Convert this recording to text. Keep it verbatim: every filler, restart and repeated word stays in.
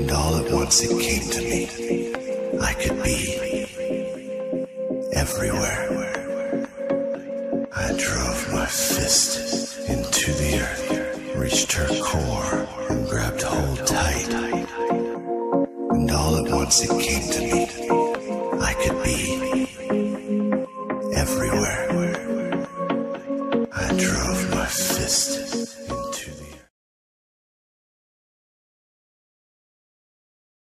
And all at once it came to me, I could be everywhere. I drove my fist into the earth, reached her core and grabbed hold tight. And all at once it came to me, I could be everywhere.